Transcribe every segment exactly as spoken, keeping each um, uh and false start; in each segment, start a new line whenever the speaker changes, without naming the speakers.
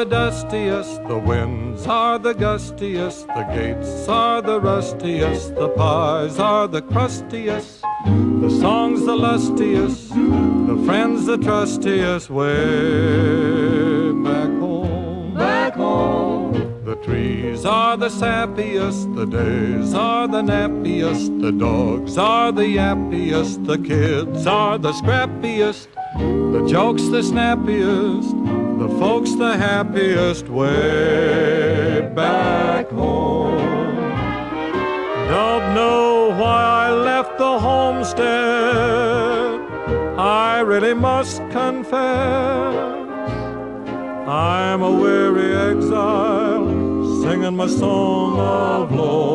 the dustiest, the winds are the gustiest, the gates are the rustiest, the pies are the crustiest, the song's the lustiest, the friend's the trustiest, way back home.
Back home.
The trees are the sappiest, the days are the nappiest, the dogs are the yappiest, the kids are the scrappiest, the joke's the snappiest, the folks the happiest, way back home. Don't know why I left the homestead, I really must confess. I'm a weary exile, singing my song of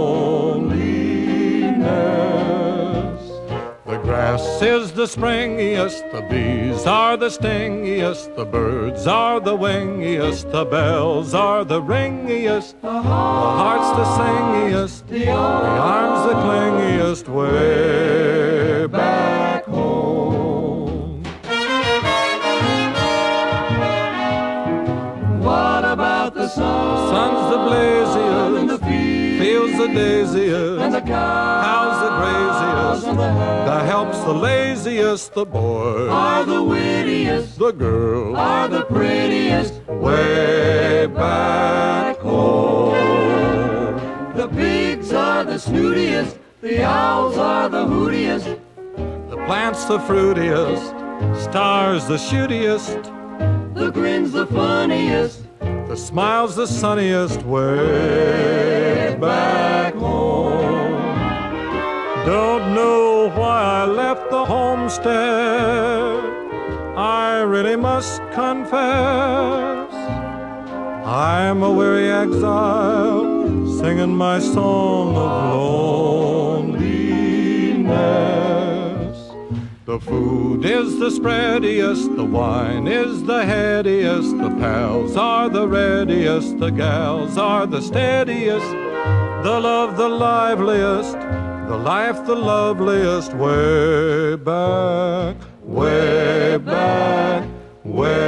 loneliness. The grass is the springiest, the bees are the stingiest, the birds are the wingiest, the bells are the ringiest, the heart's the singiest, the arms the clingiest, way back home.
What about the sun?
The sun's the blaziest,
and the
fields the daisiest,
and the cows,
cows the graziest,
and the hares,
the help's the laziest, the boys
are the wittiest,
the girls
are the prettiest,
way back home.
The pigs are the snootiest, the owls are the hootiest,
The plant's the fruitiest, stars the shootiest,
the grin's the funniest,
the smile's the sunniest, way back home. Don't know why I left the homestead, I really must confess. I'm a weary exile, singing my song of loneliness. The food is the spreadiest, the wine is the headiest, the pals are the readiest, the gals are the steadiest, the love the liveliest, the life the loveliest, way back, way back, way